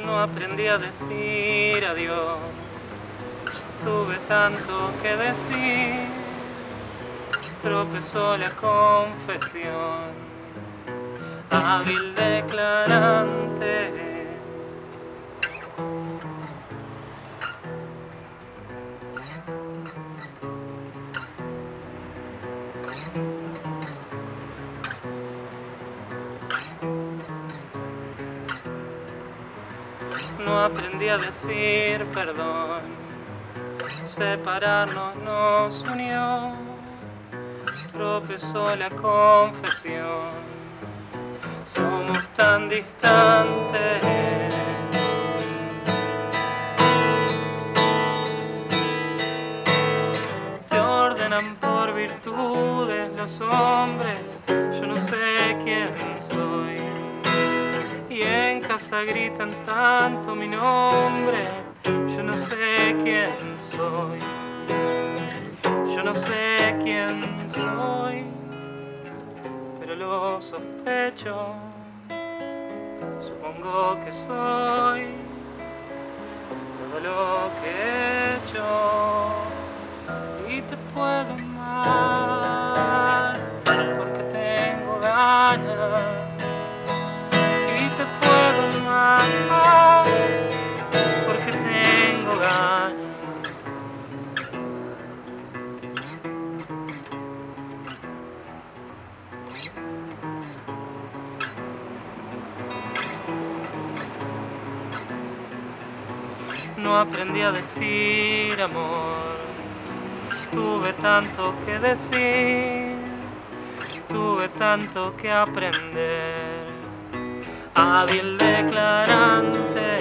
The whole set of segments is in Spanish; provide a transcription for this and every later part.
No aprendí a decir adiós, tuve tanto que decir, tropezó la confesión, hábil declarante. No aprendí a decir perdón, separarnos nos unió, tropezó la confesión, somos tan distantes. Se ordenan por virtudes los hombres, yo no sé quién soy. Y en casa gritan tanto mi nombre, yo no sé quién soy. Yo no sé quién soy, pero lo sospecho, supongo que soy todo lo que he hecho y te puedo amar porque tengo ganas. Y te puedo amar porque tengo ganas. No aprendí a decir amor, tuve tanto que decir, tuve tanto que aprender, hábil declarante.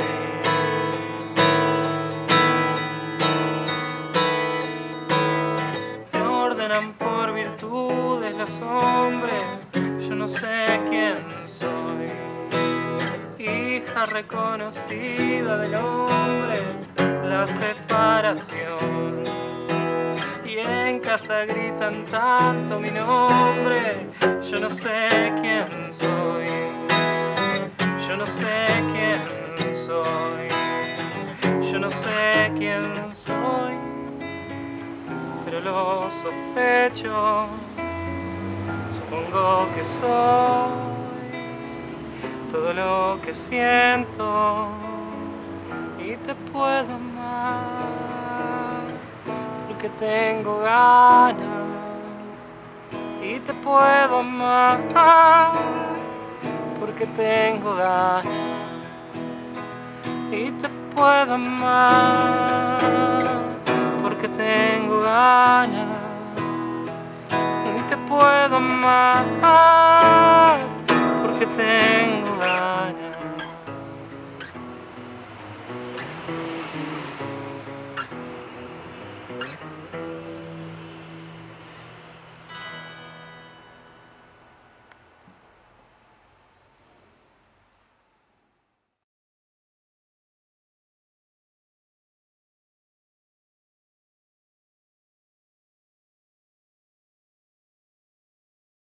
Se ordenan por virtudes los hombres, yo no sé quién soy. Hija reconocida del hombre, la separación. Y en casa gritan tanto mi nombre, yo no sé quién soy. Yo no sé quién soy. Yo no sé quién soy, pero lo sospecho, supongo que soy todo lo que siento y te puedo amar porque tengo ganas. Y te puedo amar porque tengo ganas. Y te puedo amar porque tengo ganas. Y te puedo amar porque tengo